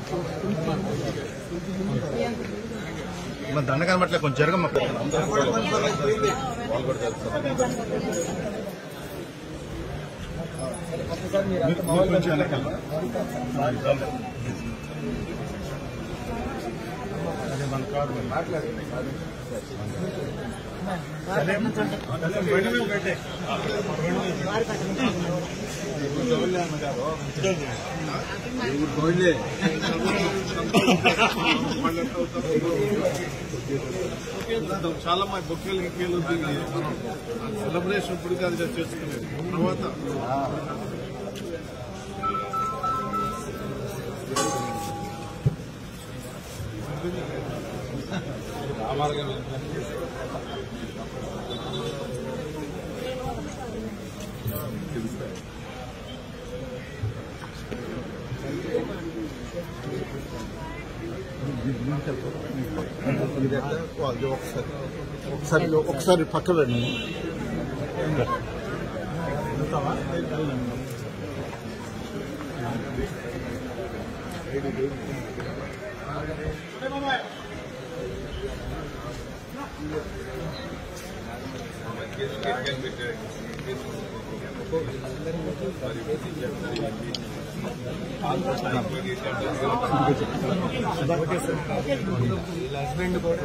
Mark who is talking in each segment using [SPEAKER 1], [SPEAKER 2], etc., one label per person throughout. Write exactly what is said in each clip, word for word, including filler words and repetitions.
[SPEAKER 1] దండ కనబట్లే కొంచెం జరగమ్మ అదే మన కాదు మాట్లాడండి చాలా మంది బొక్కలు గిక్కలు సెలబ్రేషన్ ఇప్పుడు అది చేసుకునేది తర్వాత ఒకసారి ఒకసారి పక్క వెళ్ళి హస్బెండ్ కూడా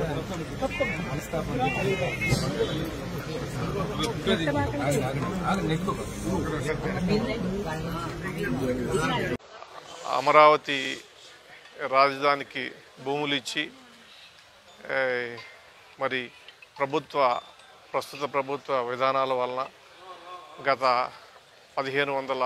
[SPEAKER 2] అమరావతి రాజధానికి భూములు ఇచ్చి మరి ప్రభుత్వ ప్రస్తుత ప్రభుత్వ విధానాల వలన గత పదిహేను వందల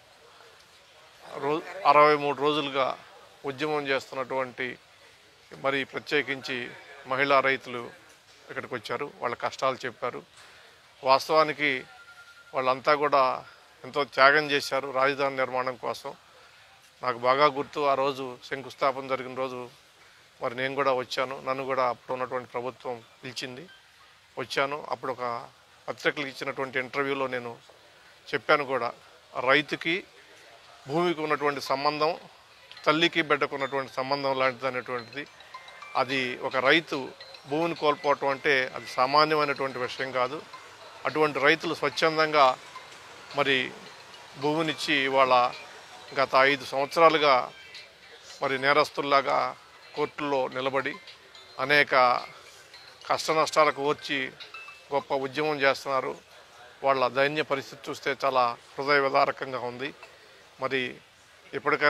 [SPEAKER 2] రో అరవై మూడు రోజులుగా ఉద్యమం చేస్తున్నటువంటి మరి ప్రత్యేకించి మహిళా రైతులు ఇక్కడికి వచ్చారు. వాళ్ళ కష్టాలు చెప్పారు. వాస్తవానికి వాళ్ళంతా కూడా ఎంతో త్యాగం చేశారు రాజధాని నిర్మాణం కోసం. నాకు బాగా గుర్తు, ఆ రోజు శంకుస్థాపన జరిగిన రోజు మరి నేను కూడా వచ్చాను. నన్ను కూడా అప్పుడు ఉన్నటువంటి ప్రభుత్వం పిలిచింది, వచ్చాను. అప్పుడు ఒక పత్రికలకు ఇచ్చినటువంటి ఇంటర్వ్యూలో నేను చెప్పాను కూడా, రైతుకి భూమికి ఉన్నటువంటి సంబంధం తల్లికి బిడ్డకు ఉన్నటువంటి సంబంధం లాంటిది అనేటువంటిది. అది ఒక రైతు భూమిని కోల్పోవటం అంటే అది సామాన్యమైనటువంటి విషయం కాదు. అటువంటి రైతులు స్వచ్ఛందంగా మరి భూమినిచ్చి వాళ్ళ గత ఐదు సంవత్సరాలుగా మరి నేరస్తుల్లాగా కోర్టుల్లో నిలబడి అనేక కష్ట నష్టాలకు వచ్చి గొప్ప ఉద్యమం చేస్తున్నారు. వాళ్ళ దైన్య పరిస్థితి చూస్తే చాలా హృదయ విదారకంగా ఉంది. మరి ఇప్పటికైనా